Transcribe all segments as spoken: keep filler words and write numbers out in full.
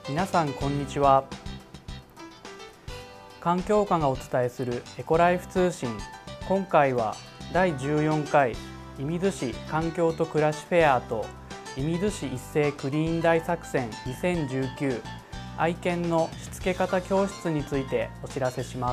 皆さんこんにちは。環境課がお伝えするエコライフ通信。今回はだいじゅうよんかい射水市環境と暮らしフェアと射水市一斉クリーン大作戦にせんじゅうきゅう愛犬のしつけ方教室についてお知らせします。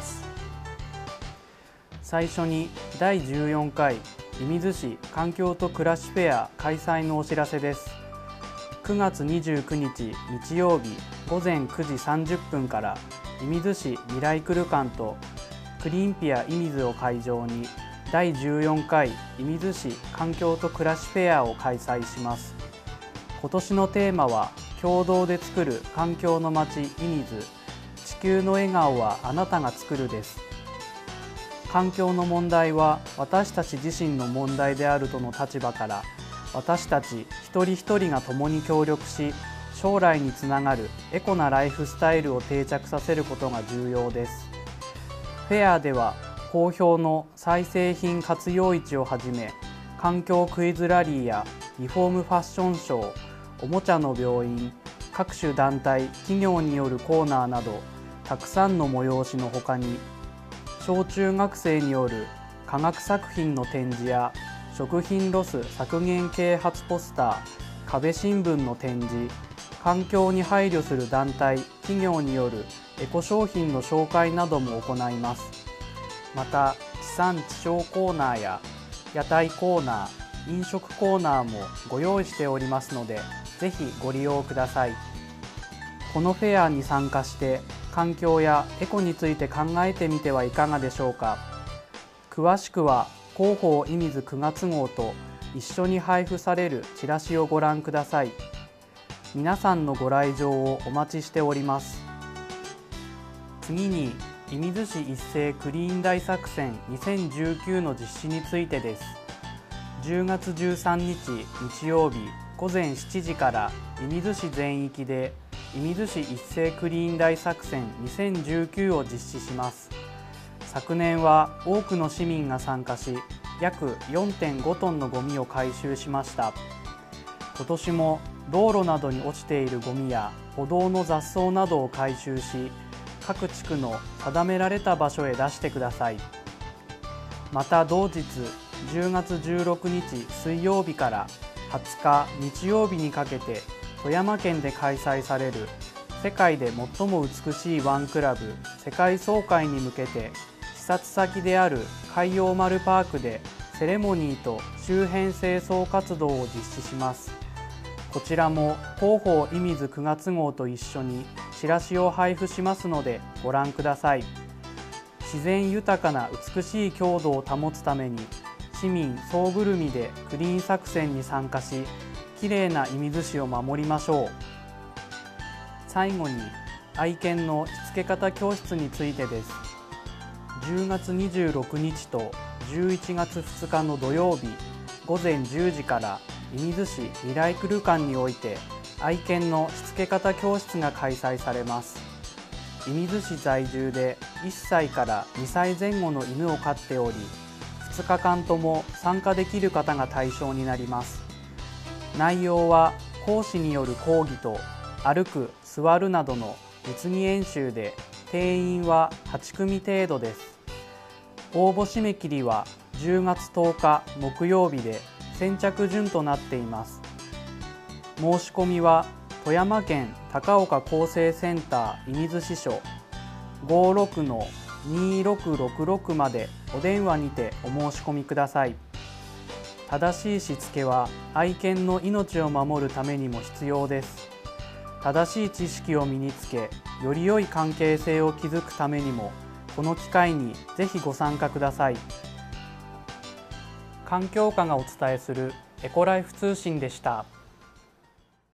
最初にだいじゅうよんかい射水市環境と暮らしフェア開催のお知らせです。くがつにじゅうくにち日曜日ごぜんくじさんじゅっぷんから射水市未来クルカンとクリーンピア射水を会場にだいじゅうよんかい射水市環境と暮らしフェアを開催します。今年のテーマは共同で作る環境のまち射水、地球の笑顔はあなたが作るです。環境の問題は私たち自身の問題であるとの立場から、私たち一人一人が共に協力し、将来につながるエコなライフスタイルを定着させることが重要です。フェアでは好評の再生品活用市をはじめ、環境クイズラリーやリフォームファッションショー、おもちゃの病院、各種団体・企業によるコーナーなど、たくさんの催しのほかに、小中学生による科学作品の展示や食品ロス削減啓発ポスター、壁新聞の展示、環境に配慮する団体・企業によるエコ商品の紹介なども行います。また、地産地消コーナーや屋台コーナー、飲食コーナーもご用意しておりますので、ぜひご利用ください。このフェアに参加して環境やエコについて考えてみてはいかがでしょうか。詳しくは広報射水くがつ号と一緒に配布されるチラシをご覧ください。皆さんのご来場をお待ちしております。次に、射水市一斉クリーン大作戦にせんじゅうきゅうの実施についてです。じゅうがつじゅうさんにち日曜日ごぜんしちじから射水市全域で射水市一斉クリーン大作戦にせんじゅうきゅうを実施します。昨年は多くの市民が参加し、約 よんてんごトンのゴミを回収しました。今年も道路などに落ちているゴミや歩道の雑草などを回収し、各地区の定められた場所へ出してください。また同日じゅうがつじゅうろくにち水曜日からはつか日曜日にかけて富山県で開催される世界で最も美しいワンクラブ世界総会に向けて、視察先である海洋丸パークでセレモニーと周辺清掃活動を実施します。こちらも広報射水くがつ号と一緒にチラシを配布しますのでご覧ください。自然豊かな美しい郷土を保つために、市民総ぐるみでクリーン作戦に参加し、きれいな射水市を守りましょう。最後に、愛犬のしつけ方教室についてです。じゅうがつにじゅうろくにちとじゅういちがつふつかの土曜日ごぜんじゅうじから射水市未来クルカンにおいて愛犬のしつけ方教室が開催されます。射水市在住でいっさいからにさいぜん後の犬を飼っており、ふつかかんとも参加できる方が対象になります。内容は講師による講義と歩く・座るなどの実技演習で、定員ははちくみ程度です。応募締め切りはじゅうがつとおか木曜日で先着順となっています。申し込みは富山県高岡厚生センター射水支所 ごーろくのにーろくろくろく までお電話にてお申し込みください。正しいしつけは愛犬の命を守るためにも必要です。正しい知識を身につけ、より良い関係性を築くためにも、この機会にぜひご参加ください。環境課がお伝えするエコライフ通信でした。